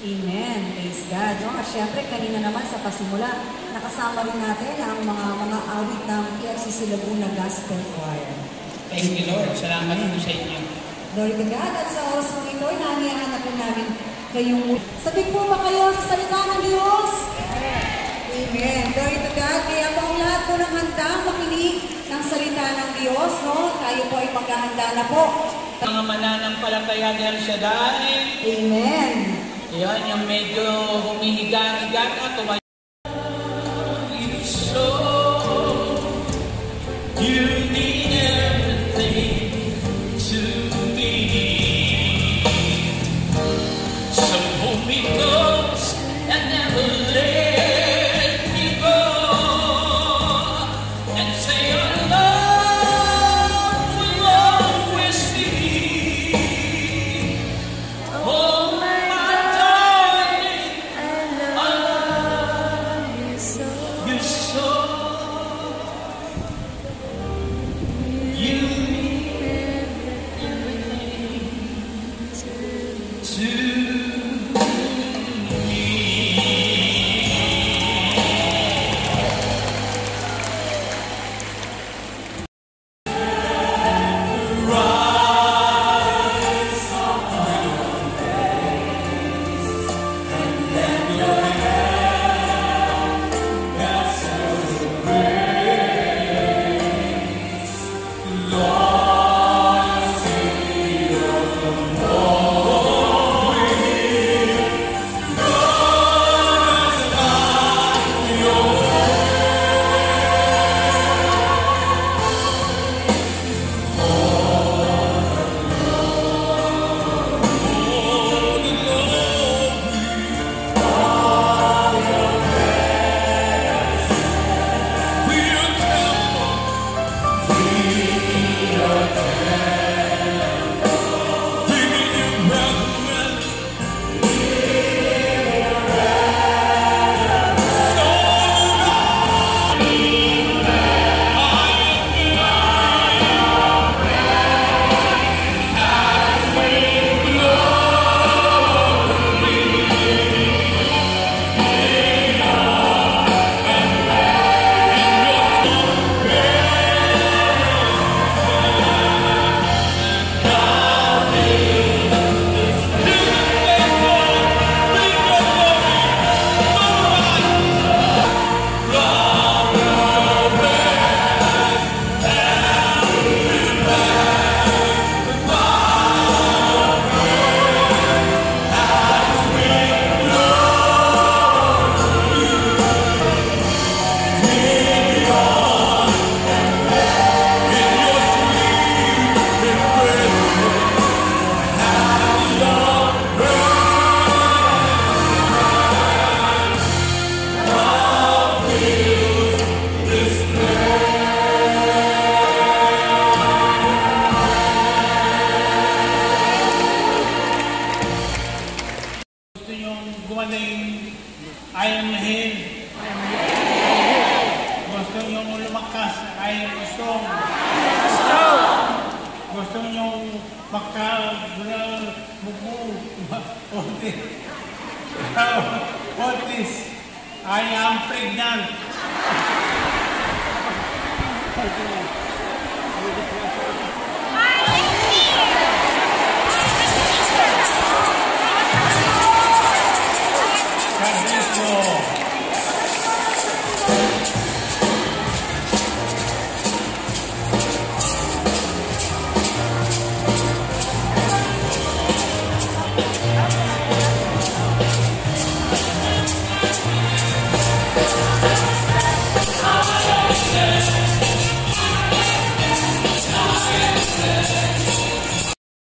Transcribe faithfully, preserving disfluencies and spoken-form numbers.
Amen. Praise God. No? At syempre, kanina naman sa pasimula, nakasama rin natin ang mga mga awit ng K F C C Laguna Gospel Choir. Thank you, Lord. Salamat po sa inyo. Glory to God. At sa oras mo ito, inaaniyahan na po namin kayong... Sabik po ba kayo sa salita ng Diyos? Amen. Glory to God. Kaya po ang lahat po ng handang makinig ng salita ng Diyos, no? Tayo po ay maghahanda na po. Mga mananampalataya ni El Shaddai. Amen. Yan, yung medyo humihiga-higa na tumayo. So, you mean everything to me. So hold me close and never let me go. And say your love will always be. Oh, my darling, I love you so. You so. You mean everything to I am him. Gusto nyo lumakas, I am strong. Gusto nyo makabral, bubu, otis. Otis, I am pregnant. God bless you.